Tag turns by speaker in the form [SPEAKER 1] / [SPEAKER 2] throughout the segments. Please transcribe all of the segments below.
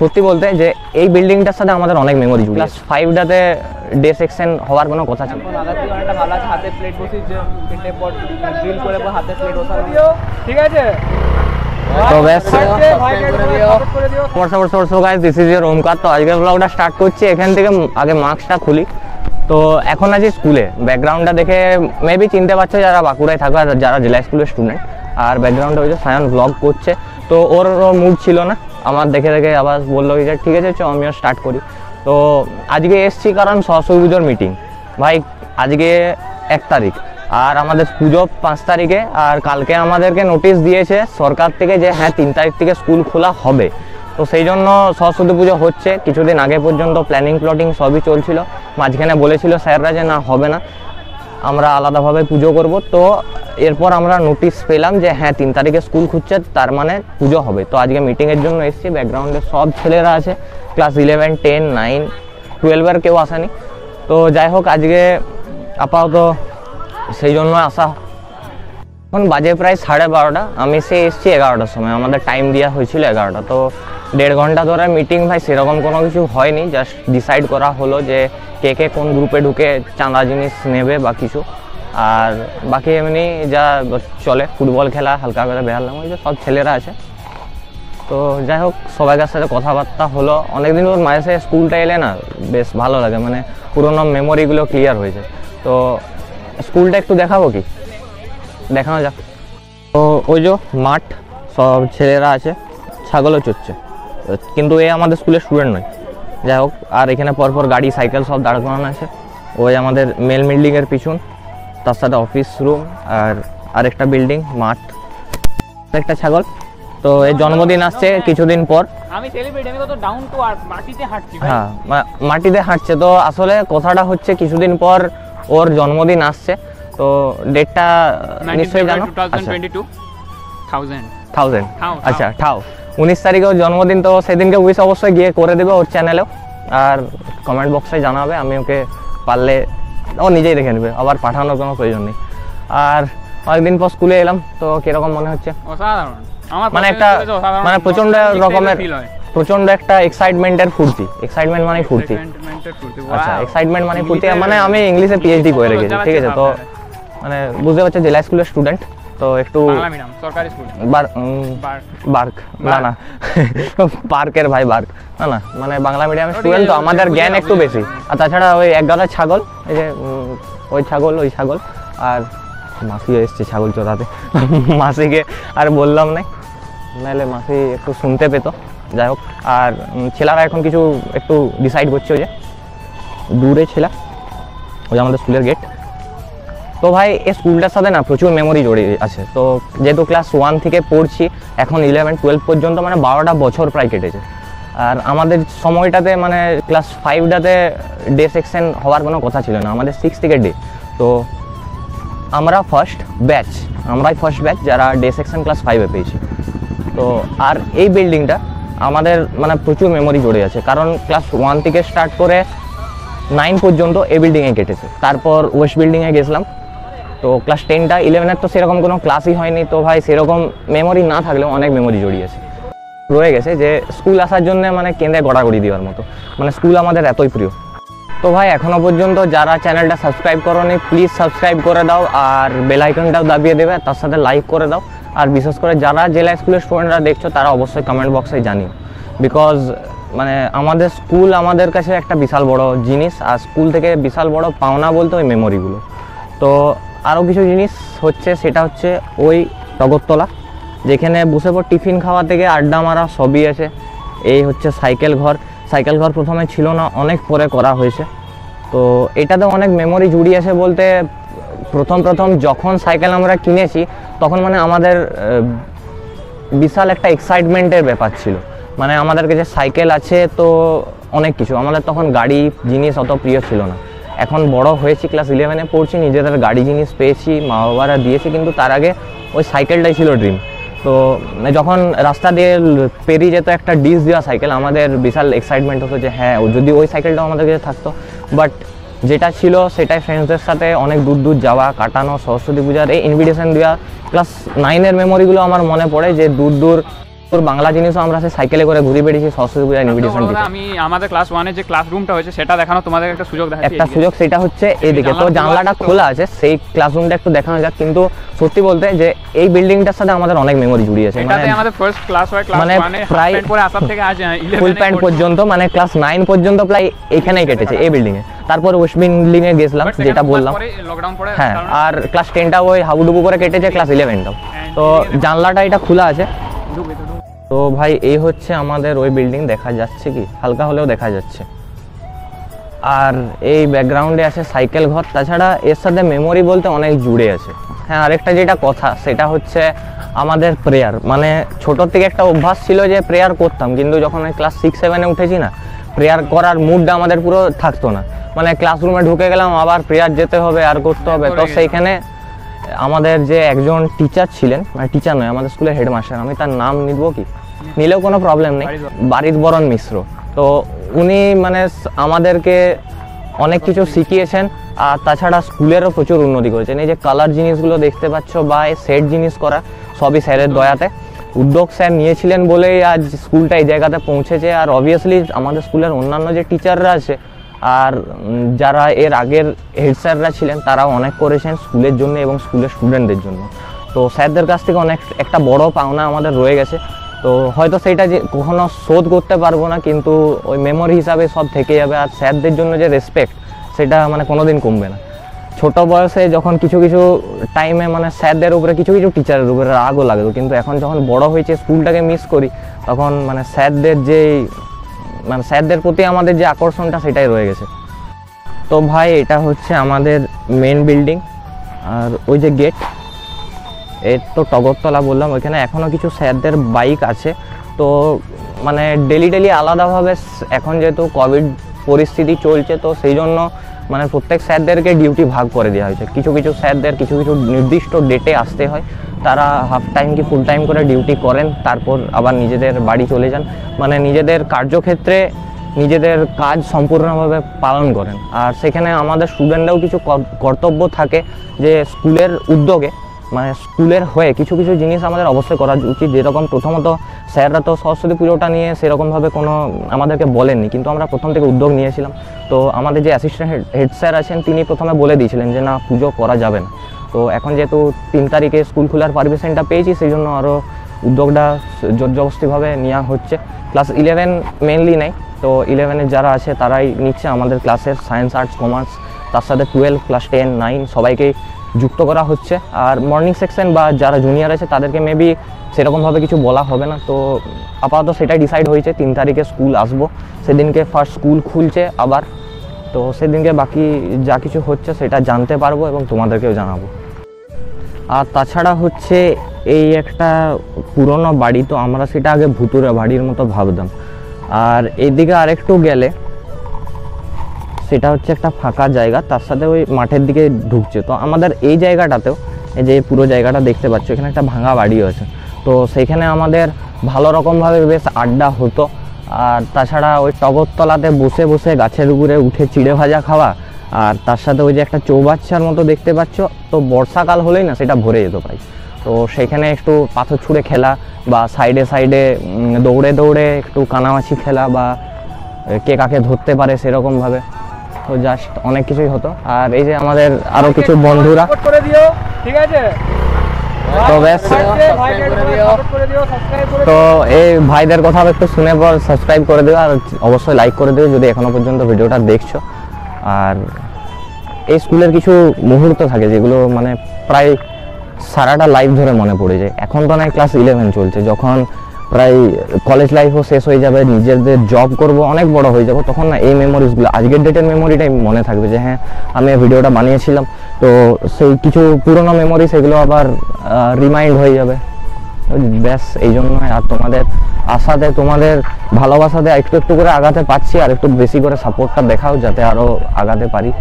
[SPEAKER 1] সত্যি বলতে যে এই বিল্ডিংটার সাথে আমাদের অনেক মেমোরি জুড়ে। ক্লাস 5টাতে ডে সেকশন হওয়ার কোনো কথা ছিল না।
[SPEAKER 2] আগা থেকে অনেকটা ভালো আছে, হাতে প্লেট বসিয়েছে, তিনটে পট ড্রিল করে হাতে প্লেট বসানো, ঠিক আছে।
[SPEAKER 1] তো ব্যাস guys, this is your Omkar. তো আজকের ব্লগটা স্টার্ট করছি এখান থেকে। আগে মাস্কটা খুলি। তো এখন আছি স্কুলে। ব্যাকগ্রাউন্ডটা দেখে মেবি চিনতে পারছো যারা বাঁকুড়ায় থাকো আর যারা জেলা স্কুলের স্টুডেন্ট। আর ব্যাকগ্রাউন্ডে হচ্ছে সায়ন ব্লগ করছে। তো ওর মুড ছিল না, আমার দেখে দেখে আবার বললো যে ঠিক আছে চো আমিও স্টার্ট করি। তো আজকে এসছি কারণ সরস্বতী পুজোর মিটিং। ভাই আজকে 1 তারিখ আর আমাদের পুজো 5 তারিখে। আর কালকে আমাদেরকে নোটিশ দিয়েছে সরকার থেকে যে হ্যাঁ 3 তারিখ থেকে স্কুল খোলা হবে। তো সেই জন্য সরস্বতী পুজো হচ্ছে। কিছুদিন আগে পর্যন্ত প্ল্যানিং প্লটিং সবই চলছিল। মাঝখানে বলেছিল স্যাররা যে না হবে না, আমরা আলাদাভাবে পুজো করব। তো এরপর আমরা নোটিশ পেলাম যে হ্যাঁ 3 তারিখে স্কুল খুলছে, তার মানে পুজো হবে। তো আজকে মিটিংয়ের জন্য এসেছি। ব্যাকগ্রাউন্ডে সব ছেলেরা আছে, ক্লাস 11, 10, 9, 12-এর কেউ আসেনি। তো যাই হোক আজকে আপাতত সেই জন্য আসা। এখন বাজে প্রায় 12:30। আমি এসেছি 11টার সময়। আমাদের টাইম দেওয়া হয়েছিল 11টা। তো 1.5 ঘন্টা ধরে মিটিং। ভাই সেরকম কোনো কিছু হয়নি, জাস্ট ডিসাইড করা হলো যে কে কে কোন গ্রুপে ঢুকে চাঁদা জিনিস নেবে বা কিছু। আর বাকি এমনি যা চলে, ফুটবল খেলা, হালকা করে বেহালাম, ওই যে সব ছেলেরা আছে। তো যাই হোক সবাইকার সাথে কথাবার্তা হলো। অনেকদিন ওর মাঝে সাথে স্কুলটা এলে না বেশ ভালো লাগে, মানে পুরোনো মেমোরিগুলো ক্লিয়ার হয়েছে। তো স্কুলটা একটু দেখাবো কি, দেখানো যাক। তো ওই যে মাঠ, সব ছেলেরা আছে, ছাগলও চড়ছে, কিন্তু এ আমাদের স্কুলের স্টুডেন্ট নয়। যাই হোক, আর এখানে পরপর গাড়ি সাইকেল সব দাঁড় করানো আছে। ওই আমাদের মেল বিল্ডিংয়ের পিছন, তার সাথে অফিস রুম আর আরেকটা বিল্ডিং, মাঠ, একটা ছাগল। তো এর জন্মদিন আসছে কিছুদিন পর।
[SPEAKER 2] আমি সেলিব্রিটি, আমি কত ডাউন টু আর্থ, মাটিতে হাঁটছি।
[SPEAKER 1] হ্যাঁ মাটিতে হাঁটছে। তো আসলে কথাটা হচ্ছে কিছুদিন পর ওর জন্মদিন আসছে। তো ডেটটা নিশ্চয়ই জানো, 2022 আচ্ছা 19 তারিখে ওর জন্মদিন। তো সেদিনকে উইশ অবশ্যই গিয়ে করে দেবে ওর চ্যানেলেও, আর কমেন্ট বক্সে জানাবে। আমি ওকে পারলে ও নিজেই দেখে নেবে, আবার পাঠানোর কোনো প্রয়োজন নেই। আর অনেকদিন পর স্কুলে এলাম। তো কিরকম মনে হচ্ছে?
[SPEAKER 2] অসাধারণ।
[SPEAKER 1] মানে একটা মানে প্রচন্ড একটা এক্সাইটমেন্টের ফুর্তি। এক্সাইটমেন্ট মানে ফুর্তি। আচ্ছা এক্সাইটমেন্ট মানে ফুর্তি। মানে আমি ইংলিশে পিএইচডি করে রেখেছি, ঠিক আছে। তো মানে বুঝতে পারছো জেলা স্কুলের স্টুডেন্ট, তো একটু
[SPEAKER 2] সরকারি স্কুল
[SPEAKER 1] বার্ক না না পার্কের ভাই বার্ক না না, মানে বাংলা মিডিয়ামের স্টুডেন্ট। তো আমাদের জ্ঞান একটু বেশি। আর তাছাড়া ওই 11 ছাগল, এই যে ওই ছাগল আর মাসি এসছে ছাগল চড়াতে। মাসিকে আর বললাম না, নাহলে মাসি একটু শুনতে পেত। যাই হোক, আর ছেলেরা এখন কিছু একটু ডিসাইড করছে। ওই যে দূরে ছেলে, ওই আমাদের স্কুলের গেট। তো ভাই এই স্কুলটার সাথে না প্রচুর মেমোরি জড়িয়ে আছে। তো যেহেতু ক্লাস 1 থেকে পড়ছি, এখন 11, 12 পর্যন্ত, মানে 12টা বছর প্রায় কেটেছে। আর আমাদের সময়টাতে মানে ক্লাস 5টাতে ডে সেকশন হওয়ার কোনো কথা ছিল না, আমাদের 6 থেকে ডে। তো আমরাই ফার্স্ট ব্যাচ যারা ডে সেকশন ক্লাস 5-এ পেয়েছি। তো আর এই বিল্ডিংটা আমাদের মানে প্রচুর মেমোরি জড়ে আছে, কারণ ক্লাস 1 থেকে স্টার্ট করে 9 পর্যন্ত এই বিল্ডিংয়ে কেটেছে। তারপর ওয়েস্ট বিল্ডিংয়ে গেছিলাম। তো ক্লাস 10টা 11-এর তো সেরকম কোনো ক্লাসই হয়নি। তো ভাই সেরকম মেমোরি না থাকলেও অনেক মেমোরি জড়িয়েছে রয়ে গেছে, যে স্কুল আসার জন্য মানে কেঁদে গড়াগড়ি দেওয়ার মতো। মানে স্কুল আমাদের এতই প্রিয়। তো ভাই এখনও পর্যন্ত যারা চ্যানেলটা সাবস্ক্রাইব করোনি প্লিজ সাবস্ক্রাইব করে দাও, আর বেল আইকনটাও দাবিয়ে দেবে, তার সাথে লাইক করে দাও। আর বিশেষ করে যারা জেলা স্কুলের স্টুডেন্টরা দেখছো তারা অবশ্যই কমেন্ট বক্সে জানিও, বিকজ মানে আমাদের স্কুল আমাদের কাছে একটা বিশাল বড় জিনিস। আর স্কুল থেকে বিশাল বড় পাওনা বলতে ওই মেমোরিগুলো। তো আরও কিছু জিনিস হচ্ছে, সেটা হচ্ছে ওই টগরতলা, যেখানে বসে পর টিফিন খাওয়া থেকে আড্ডা মারা সবই আছে। এই হচ্ছে সাইকেল ঘর প্রথমে ছিল না, অনেক পরে করা হয়েছে। তো এটাতে অনেক মেমোরি জুড়িয়ে আছে বলতে, প্রথম যখন সাইকেল আমরা কিনেছি তখন মানে আমাদের বিশাল একটা এক্সাইটমেন্টের ব্যাপার ছিল। মানে আমাদের কাছে সাইকেল আছে, তো অনেক কিছু। আমাদের তখন গাড়ি জিনিস অত প্রিয় ছিল না। এখন বড় হয়েছি, ক্লাস 11-এ পড়ছি, নিজেদের গাড়ি জিনিস পেয়েছি, মা বাবারা দিয়েছে, কিন্তু তার আগে ওই সাইকেলটাই ছিল ড্রিম। তো যখন রাস্তা দিয়ে পেরিয়ে যেত একটা ডিস দেওয়া সাইকেল, আমাদের বিশাল এক্সাইটমেন্ট হতো যে হ্যাঁ যদি ওই সাইকেলটাও আমাদের কাছে থাকতো। বাট যেটা ছিল সেটাই ফ্রেন্ডসদের সাথে অনেক দূর যাওয়া, কাটানো, সরস্বতী পূজার এই ইনভিটেশন দেওয়া। ক্লাস 9-এর মেমোরিগুলো আমার মনে পড়ে, যে দূর তোর বাংলা জিনিসও আমরা সে সাইকেলে করে ঘুরে বেরিয়েছি সরস্বতী পূজা ইনভিটেশন দিতে।
[SPEAKER 2] আমি আমাদের ক্লাস 1 যে ক্লাসরুমটা হয়েছে সেটা দেখানো তোমাদের একটা সুযোগ দেখাচ্ছি।
[SPEAKER 1] একটা সুযোগ সেটা হচ্ছে এদিকে, তো জানলাটা খোলা আছে, সেই ক্লাসরুমটা একটু দেখানো যাক। কিন্তু সত্যি বলতে যে এই বিল্ডিংটার সাথে আমাদের অনেক মেমোরি জুড়ে আছে,
[SPEAKER 2] এটাতে আমাদের ফার্স্ট ক্লাস হয়, ক্লাস 1 এ প্রায় পরে আসার থেকে আজ 11
[SPEAKER 1] ফুল প্যান্ট পর্যন্ত, মানে ক্লাস 9 পর্যন্ত প্রায় এখানেই কেটেছে এই বিল্ডিং এ। তারপর ওয়েস্ট বিল্ডিং এ গেছিলাম যেটা বললাম,
[SPEAKER 2] লকডাউন পরে।
[SPEAKER 1] হ্যাঁ, আর ক্লাস 10টা ওই হাবুডুবু করে কেটেছে, ক্লাস 11টাও। তো জানলাটা এটা খোলা আছে। তো ভাই এই হচ্ছে আমাদের ওই বিল্ডিং, দেখা যাচ্ছে কি হালকা হলেও দেখা যাচ্ছে। আর এই ব্যাকগ্রাউন্ডে আছে সাইকেল ঘর। তাছাড়া এর সাথে মেমোরি বলতে অনেক জুড়ে আছে। হ্যাঁ, আরেকটা যেটা কথা সেটা হচ্ছে আমাদের প্রেয়ার, মানে ছোটোর থেকে একটা অভ্যাস ছিল যে প্রেয়ার করতাম, কিন্তু যখন আমি ক্লাস 6-7-এ উঠেছি না, প্রেয়ার করার মুডটা আমাদের পুরো থাকতো না। মানে ক্লাসরুমে ঢুকে গেলাম, আবার প্রেয়ার যেতে হবে আর করতে হবে। তো সেইখানে আমাদের যে একজন টিচার ছিলেন, মানে টিচার নয়, আমাদের স্কুলের হেডমাস্টার, আমি তার নাম নিব কি, নিলেও কোনো প্রবলেম নেই, বারিদ বরণ মিশ্র। তো উনি মানে আমাদেরকে অনেক কিছু শিখিয়েছেন। আর তাছাড়া স্কুলেরও প্রচুর উন্নতি করেছেন। এই যে কালার জিনিসগুলো দেখতে পাচ্ছ বা এই সেট জিনিস করা, সবই স্যারের দয়াতে। উদ্যোগ স্যার নিয়েছিলেন বলেই আজ স্কুলটা এই জায়গাতে পৌঁছেছে। আর অবভিয়াসলি আমাদের স্কুলের অন্যান্য যে টিচাররা আছে আর যারা এর আগের হেড স্যাররা ছিলেন, তারাও অনেক করেছেন স্কুলের জন্য এবং স্কুলের স্টুডেন্টদের জন্য। তো স্যারদের কাছ থেকে অনেক একটা বড় পাওনা আমাদের রয়ে গেছে। তো হয়তো সেইটা যে কখনো শোধ করতে পারবো না, কিন্তু ওই মেমোরি হিসাবে সব থেকে যাবে। আর স্যারদের জন্য যে রেসপেক্ট, সেটা মানে কোনোদিন কমবে না। ছোট বয়সে যখন কিছু কিছু টাইমে মানে স্যারদের উপরে, কিছু কিছু টিচারের উপরে রাগও লাগতো, কিন্তু এখন যখন বড় হয়েছে স্কুলটাকে মিস করি, তখন মানে স্যারদের যে মানে স্যারদের প্রতি আমাদের যে আকর্ষণটা, সেটাই রয়ে গেছে। তো ভাই এটা হচ্ছে আমাদের মেন বিল্ডিং। আর ওই যে গেট, এর তো টগরতলা বললাম, ওইখানে এখনও কিছু স্যারদের বাইক আছে। তো মানে ডেলি আলাদাভাবে, এখন যেহেতু কোভিড পরিস্থিতি চলছে, তো সেই জন্য মানে প্রত্যেক স্যারদেরকে ডিউটি ভাগ করে দেওয়া হয়েছে। কিছু কিছু স্যারদের কিছু কিছু নির্দিষ্ট ডেটে আসতে হয়, তারা হাফ টাইম কি ফুল টাইম করে ডিউটি করেন, তারপর আবার নিজেদের বাড়ি চলে যান। মানে নিজেদের কার্যক্ষেত্রে নিজেদের কাজ সম্পূর্ণভাবে পালন করেন। আর সেখানে আমাদের স্টুডেন্টরাও কিছু কর্তব্য থাকে যে স্কুলের উদ্যোগে, মানে স্কুলের হয়ে কিছু কিছু জিনিস আমাদের অবশ্যই করা উচিত। যেরকম প্রথমত স্যাররা তো সরস্বতী পুজোটা নিয়ে সেরকমভাবে কোনো আমাদেরকে বলেননি, কিন্তু আমরা প্রথম থেকে উদ্যোগ নিয়েছিলাম। তো আমাদের যে অ্যাসিস্ট্যান্ট হেড স্যার আছেন, তিনি প্রথমে বলে দিয়েছিলেন যে না, পুজো করা যাবে না। তো এখন যেহেতু 3 তারিখে স্কুল খোলার পারমিশনটা পেয়েছি, সেই জন্য আরও উদ্যোগটা জোরজবস্তিভাবে নেওয়া হচ্ছে। ক্লাস 11 মেনলি নেই, তো 11-এর যারা আছে তারাই নিচ্ছে আমাদের ক্লাসের, সায়েন্স, আর্টস, কমার্স, তার সাথে 12, ক্লাস 10, 9 সবাইকেই যুক্ত করা হচ্ছে। আর মর্নিং সেকশন বা যারা জুনিয়র আছে তাদেরকে মেবি সেরকমভাবে কিছু বলা হবে না। তো আপাতত সেটাই ডিসাইড হয়েছে, 3 তারিখে স্কুল আসবো, সেদিনকে ফার্স্ট স্কুল খুলছে আবার। তো সেদিনকে বাকি যা কিছু হচ্ছে সেটা জানতে পারবো এবং তোমাদেরকেও জানাবো। আর তাছাড়া হচ্ছে এই একটা পুরনো বাড়ি, তো আমরা সেটা আগে ভুতুরে বাড়ির মতো ভাবতাম। আর এইদিকে আরেকটু গেলে সেটা হচ্ছে একটা ফাঁকা জায়গা, তার সাথে ওই মাঠের দিকে ঢুকছে। তো আমাদের এই জায়গাটাতেও, এই যে পুরো জায়গাটা দেখতে পাচ্ছ, এখানে একটা ভাঙা বাড়িও আছে। তো সেইখানে আমাদের ভালো রকমভাবে বেশ আড্ডা হতো। আর তাছাড়া ওই টগরতলাতে বসে বসে গাছের উপরে উঠে চিড়ে ভাজা খাওয়া, আর তার সাথে ওই যে একটা চৌবাচ্চার মতো দেখতে পাচ্ছ, তো বর্ষাকাল হলেই না সেটা ভরে যেত প্রায়। তো সেখানে একটু পাথর ছুঁড়ে খেলা বা সাইডে সাইডে দৌড়ে দৌড়ে একটু কানামাছি খেলা, বা কে কাকে ধরতে পারে সেরকমভাবে, তো জাস্ট অনেক কিছুই হতো। আর এই যে আমাদের আরও কিছু বন্ধুরা,
[SPEAKER 2] ঠিক আছে,
[SPEAKER 1] তো ব্যাস, তো এই ভাইদের কথা একটু শুনে পর সাবস্ক্রাইব করে দেবে, আর অবশ্যই লাইক করে দেবে যদি এখনো পর্যন্ত ভিডিওটা দেখছো। আর এই স্কুলের কিছু মুহূর্ত থাকে যেগুলো মানে প্রায় সারাটা লাইফ ধরে মনে পড়ে যায়। এখন তো নয়, ক্লাস 11 চলছে, যখন প্রায় কলেজ লাইফও শেষ হয়ে যাবে, নিজেদের জব করব, অনেক বড় হয়ে যাব, তখন না এই মেমোরিজগুলো, আজকের ডেটের মেমোরিটাই মনে থাকবে যে হ্যাঁ আমি এই ভিডিওটা বানিয়েছিলাম। তো সেই কিছু পুরোনো মেমোরি সেগুলো আবার রিমাইন্ড হয়ে যাবে। ব্যাস এই জন্যই। আর তোমাদের আশাতে, তোমাদের ভালোবাসাতে একটু একটু করে আগাতে পারছি, আর একটু বেশি করে সাপোর্টটা দেখাও যাতে আরও আগাতে পারি।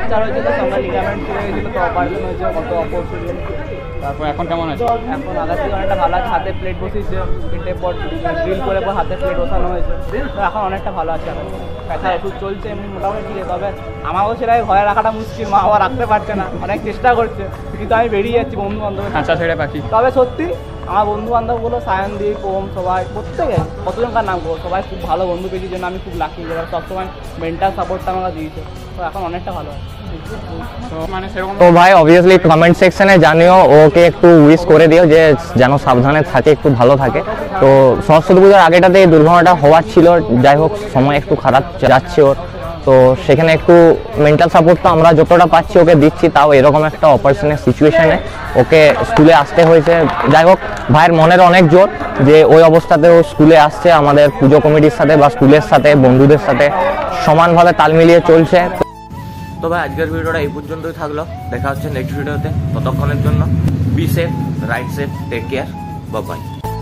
[SPEAKER 2] তারপর এখন কেমন আছে? এখন আগের থেকে অনেকটা ভালো আছে। হাতে প্লেট বসিয়েছে, তিনটে পর ড্রিল করে হাতে প্লেট বসানো হয়েছে, তো এখন অনেকটা ভালো আছে। এখন ব্যথা ওষুধ চলছে এমনি মোটামুটি ঠিক আছে। তবে আমাকেও সেটাই ঘরে রাখাটা মুশকিল, মা বাবা রাখতে পারছে না, অনেক চেষ্টা করছে, কিন্তু আমি বেরিয়ে যাচ্ছি বন্ধু বান্ধব, খাঁচা ছেড়ে পাখি। তবে সত্যি আমার বন্ধু বান্ধবগুলো সায়নদীপ ওম সবাই প্রত্যেকে কতজনকার নাম করবো, সবাই খুব ভালো বন্ধু পেয়েছি জন্য আমি খুব লাকি, যারা সবসময় মেন্টাল সাপোর্টটা আমাকে দিয়েছে, তো এখন অনেকটা ভালো আছে।
[SPEAKER 3] মানে সেরকম
[SPEAKER 1] তো ভাই অবভিয়াসলি কমেন্ট সেকশনে জানিও, ওকে একটু উইশ করে দিও যে যেন সাবধানে থাকে, একটু ভালো থাকে। তো সরস্বতী পুজোর আগেটাতে এই দুর্ঘটনাটা হওয়ার ছিল, যাই হোক সময় একটু খারাপ যাচ্ছে ওর, তো সেখানে একটু মেন্টাল সাপোর্ট তো আমরা যতটা পাচ্ছি ওকে দিচ্ছি, তাও এরকম একটা অপারেশনের সিচুয়েশনে ওকে স্কুলে আসতে হয়েছে। যাই হোক ভাইয়ের মনের অনেক জোর যে ওই অবস্থাতেও স্কুলে আসছে, আমাদের পুজো কমিটির সাথে বা স্কুলের সাথে বন্ধুদের সাথে সমানভাবে তাল মিলিয়ে চলছে। তো ভাই আজকের ভিডিওটা এই পর্যন্তই থাকলো, দেখা হচ্ছে নেক্সট ভিডিওতে, ততক্ষণের জন্য be safe, right safe, take care, bye by.